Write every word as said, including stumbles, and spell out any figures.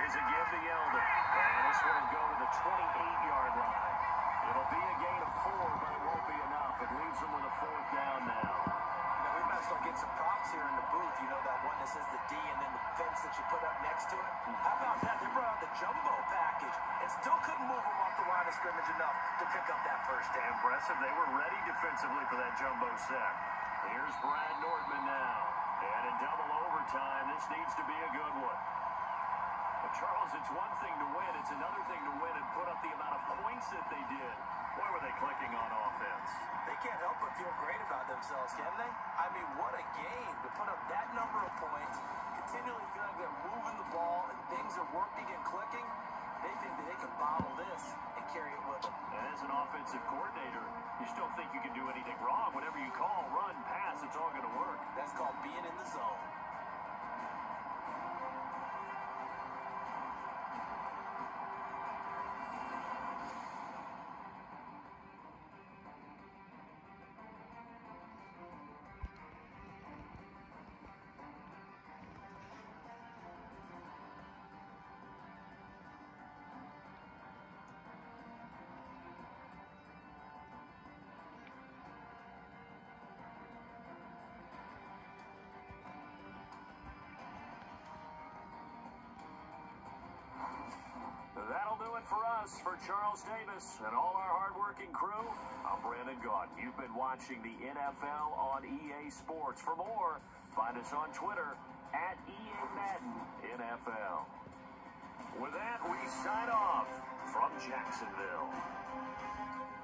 is a give to Yeldon. And this one will go to the twenty-eight-yard line. It'll be a gain of four, but it won't be enough. It leaves them with a fourth down now. Now, we might as well get some props here in the booth. You know that one that says the D and then the fence that you put up next to it? How about that? They brought out the jumbo package and still couldn't move them off the line of scrimmage enough to pick up that first down. Impressive. They were ready defensively for that jumbo sack. Here's Brad Nordman now. And in double overtime, this needs to be a good one. But Charles, it's one thing to win. It's another thing to win and put up the amount of points that they did. Boy, were they clicking on offense. They can't help but feel great about themselves, can they? I mean, what a game to put up that number of points, continually feeling they're moving the ball and things are working and clicking. They think that they can bottle this and carry it with them. And as an offensive coordinator, you just don't think you can do anything wrong. Whatever you call, run, pass, it's all going to work. That's called being in the zone. That'll do it for us, for Charles Davis and all our hardworking crew. I'm Brandon Gaunt. You've been watching the N F L on E A Sports. For more, find us on Twitter at E A Madden N F L. With that, we sign off from Jacksonville.